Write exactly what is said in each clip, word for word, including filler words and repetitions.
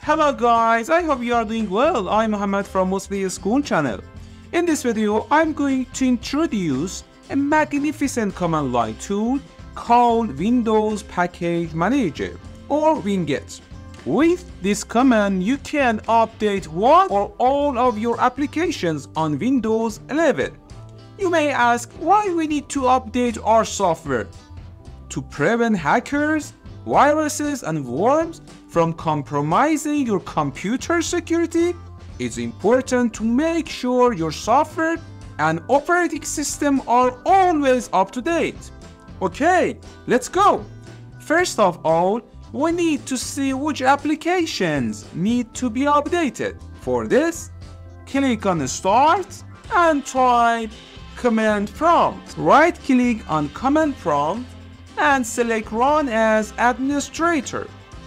Hello guys, I hope you are doing well. I'm Mohammed from Mostly School channel. In this video, I'm going to introduce a magnificent command line tool called Windows Package Manager or Winget. With this command, you can update one or all of your applications on Windows eleven. You may ask why we need to update our software. To prevent hackers, viruses and worms from compromising your computer security, it's important to make sure your software and operating system are always up to date. Okay, let's go. First of all, we need to see which applications need to be updated. For this, click on Start and type Command Prompt. Right-click on Command Prompt and select Run as Administrator.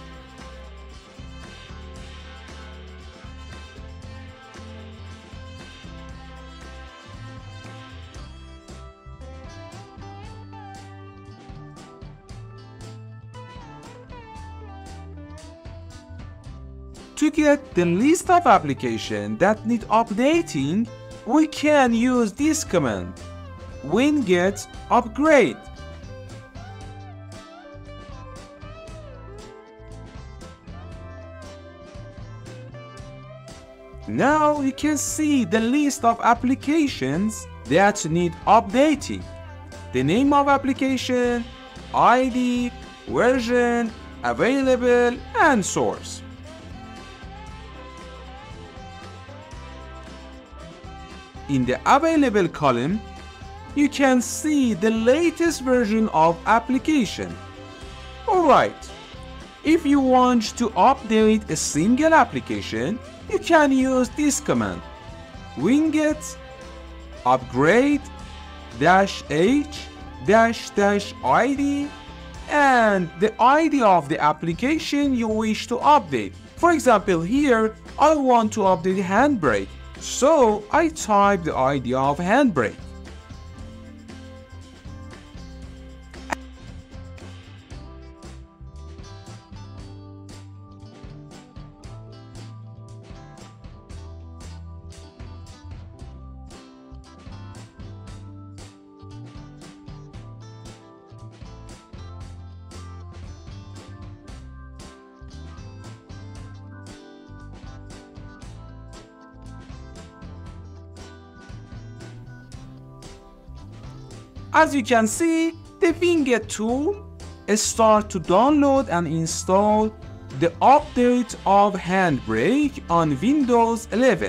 To get the list of applications that need updating, we can use this command, Winget upgrade. Now you can see the list of applications that need updating. The name of application, I D, version, available, and source. In the available column, you can see the latest version of application. Alright, if you want to update a single application, you can use this command, Winget upgrade dash h dash dash id and the I D of the application you wish to update. For example, here I want to update Handbrake, so I type the I D of Handbrake. As you can see, the Winget tool starts to download and install the update of Handbrake on Windows eleven.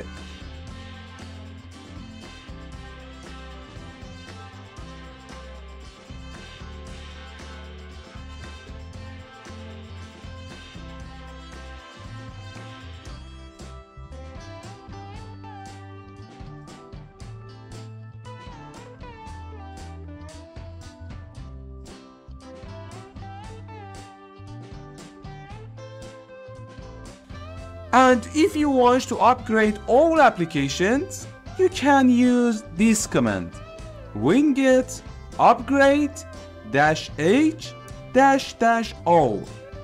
And if you want to upgrade all applications, you can use this command, Winget upgrade dash h dash dash o.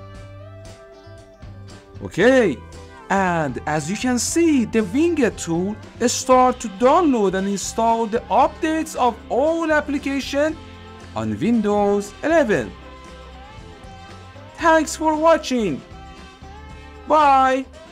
Okay, and as you can see, the Winget tool starts to download and install the updates of all applications on Windows eleven. Thanks for watching. Bye.